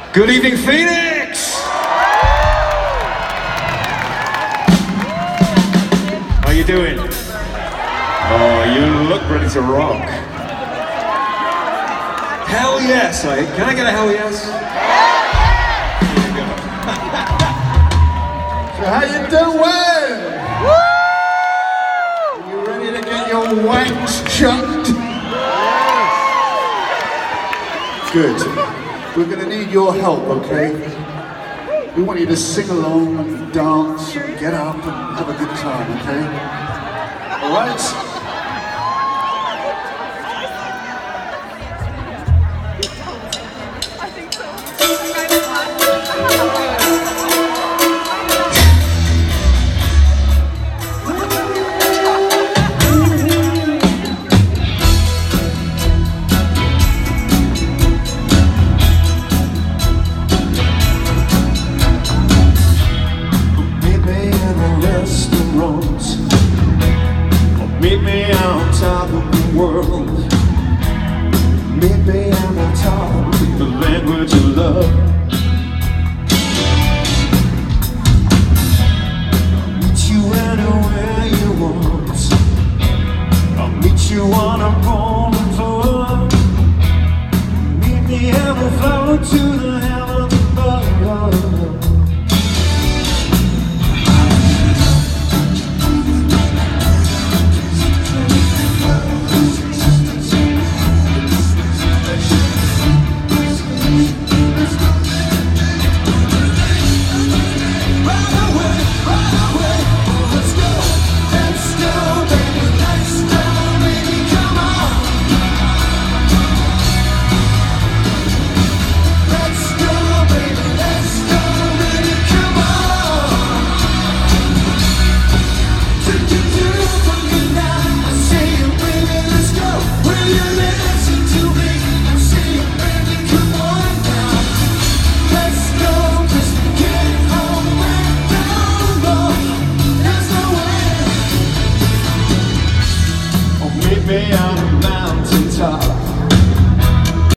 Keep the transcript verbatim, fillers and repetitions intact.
Good evening, Phoenix! How you doing? Oh, you look ready to rock. Hell yes, eh? Can I get a hell yes? So how you doing? Woo! You ready to get your wanks chunked? Good. We're going to need your help, okay? We want you to sing along and dance and get up and have a good time, okay? All right? Meet me on top of the world. Meet me on the top of the language of love. I'll meet you anywhere you want. I'll meet you on a golden floor. Meet me and we'll flow to the heavens above. Me